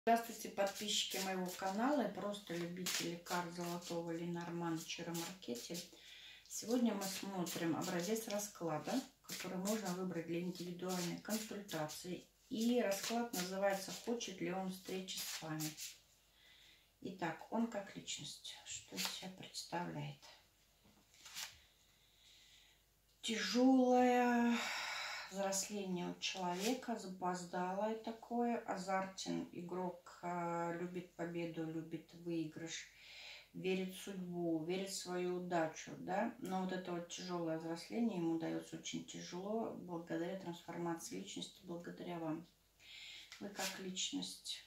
Здравствуйте, подписчики моего канала и просто любители карт Золотого Ленормана Чаро Маркете. Сегодня мы смотрим образец расклада, который можно выбрать для индивидуальной консультации. И расклад называется «Хочет ли он встречи с вами?». Итак, он как личность. Что из себя представляет? Тяжелое взросление у человека, запоздалое такое, азартен игрок, любит победу, любит выигрыш, верит в судьбу, верит в свою удачу, да. Но вот это вот тяжелое взросление ему дается очень тяжело благодаря трансформации личности, благодаря вам. Вы как личность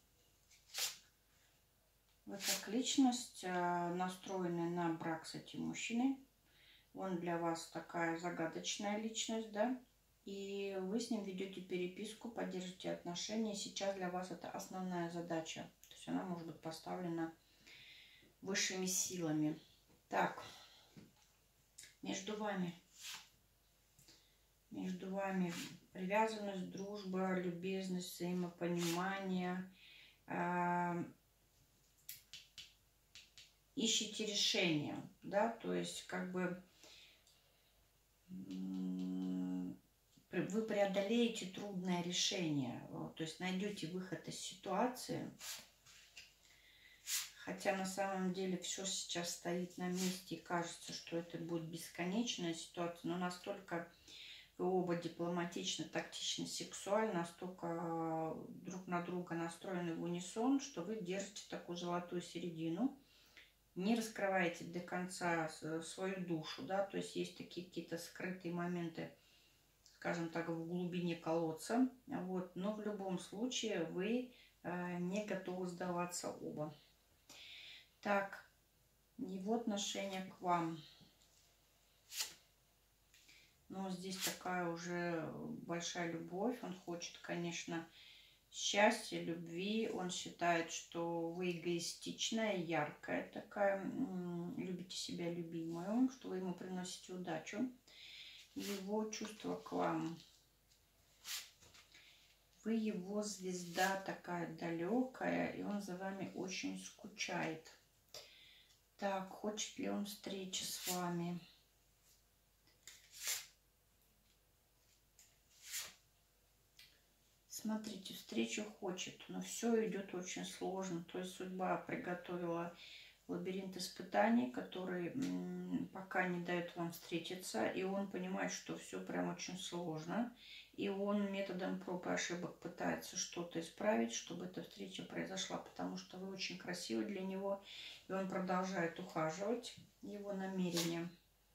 настроены на брак с этим мужчиной. Он для вас такая загадочная личность, да. И вы с ним ведете переписку, поддержите отношения. Сейчас для вас это основная задача. То есть она может быть поставлена высшими силами. Так, между вами привязанность, дружба, любезность, взаимопонимание. Ищите решение, да, то есть как бы вы преодолеете трудное решение, то есть найдете выход из ситуации, хотя на самом деле все сейчас стоит на месте и кажется, что это будет бесконечная ситуация, но настолько вы оба дипломатично, тактично, сексуально, настолько друг на друга настроены в унисон, что вы держите такую золотую середину, не раскрываете до конца свою душу, да, то есть есть такие какие-то скрытые моменты, скажем так, в глубине колодца, вот, но в любом случае вы не готовы сдаваться оба. Так, его отношение к вам. Но здесь такая уже большая любовь, он хочет, конечно, счастья, любви, он считает, что вы эгоистичная, яркая такая, любите себя любимую, что вы ему приносите удачу. Его чувство к вам. Вы его звезда такая далекая, и он за вами очень скучает. Так, хочет ли он встречи с вами? Смотрите, встречу хочет, но все идет очень сложно. То есть судьба приготовила лабиринт испытаний, который пока не дает вам встретиться. И он понимает, что все прям очень сложно. И он методом проб и ошибок пытается что-то исправить, чтобы эта встреча произошла. Потому что вы очень красивы для него. И он продолжает ухаживать, его намерения.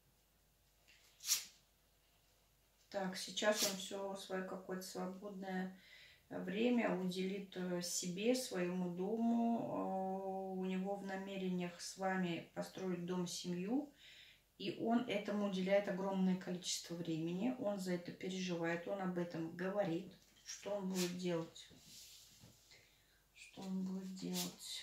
Так, сейчас он все свое какое-то свободное время уделит себе, своему дому. У него в намерениях с вами построить дом, семью. И он этому уделяет огромное количество времени. Он за это переживает, он об этом говорит. Что он будет делать? Что он будет делать?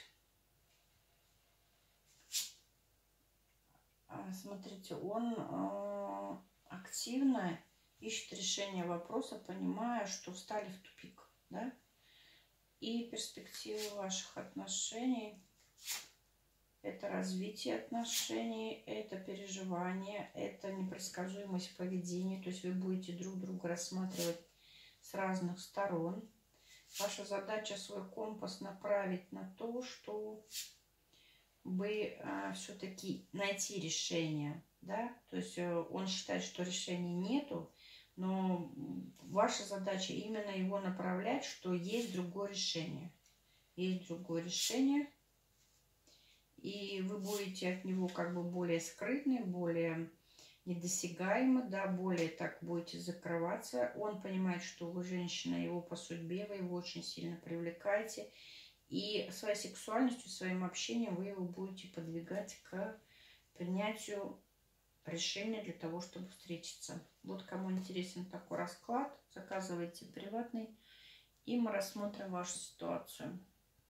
Смотрите, он активно ищет решение вопроса, понимая, что встали в тупик. Да? И перспективы ваших отношений – это развитие отношений, это переживание, это непредсказуемость поведения. То есть вы будете друг друга рассматривать с разных сторон. Ваша задача свой компас направить на то, чтобы все-таки найти решение. Да? То есть он считает, что решения нету, но ваша задача именно его направлять, что есть другое решение. Есть другое решение. И вы будете от него как бы более скрытны, более недосягаемы, да, более так будете закрываться. Он понимает, что вы женщина его по судьбе, вы его очень сильно привлекаете. И своей сексуальностью, своим общением вы его будете подвигать к принятию решение для того, чтобы встретиться. Вот кому интересен такой расклад, заказывайте приватный, и мы рассмотрим вашу ситуацию.